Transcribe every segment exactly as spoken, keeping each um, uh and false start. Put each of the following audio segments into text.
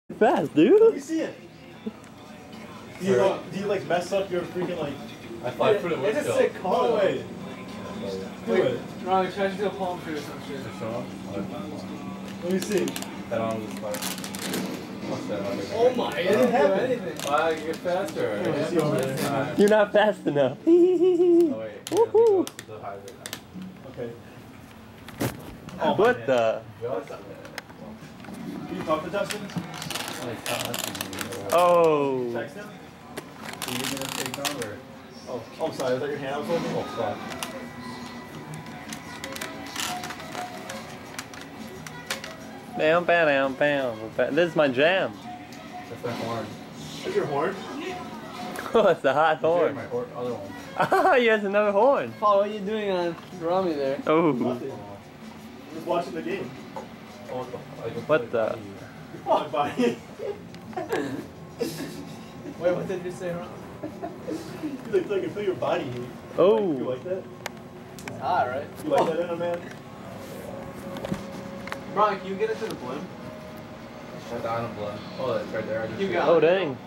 Fast, dude. Let me see it. Do you, like, do you like mess up your freaking like? I five foot away. It's a sick car. No way. Do it. Ronnie, try to do a palm tree or some shit. Let me see. That on this part. Oh my! It didn't do anything. Why you get faster? Yeah, see over there. You're not fast enough. Oh wait. Woohoo. The highway now. Okay. Oh, what man. the? Can you talk to Dustin? Oh. Text him. Are you gonna take over? Oh, oh, sorry. Was that your hand I was holding? Oh, fuck. Bam, bam, bam, bam. This is my jam. That's my horn. That's your horn? Oh, it's the hot horn. My horn, other one. Ah, he has another horn. Paul, what are you doing on Rami there? Oh. Nothing. Just watching the game. Oh, what the? I can What the? Oh, buddy. Wait, what did you say, Ron? You like, like, can feel your body heat. Oh. Like, you like that? It's hot, right? You like that in a man? Ron, can you get into the blimp? Shut down and blood. Oh, that's right there. I just You see got it. Oh, dang.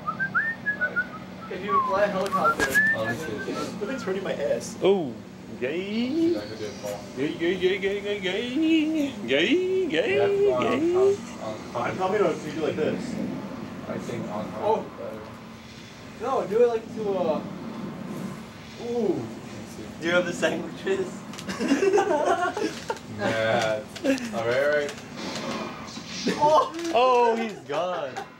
If you fly a helicopter. Oh, let me see. The thing's hurting my ass. Oh. Gay. I could do it, Paul. Gay, gay, gay, gay, gay, gay. Gay, gay, Yeah, um, gay. um, um, I'm telling you to do like this. I think on Oh. No, do it like to uh. Ooh. Do you have the sandwiches? Yeah. Alright, alright. Oh! Oh, he's gone.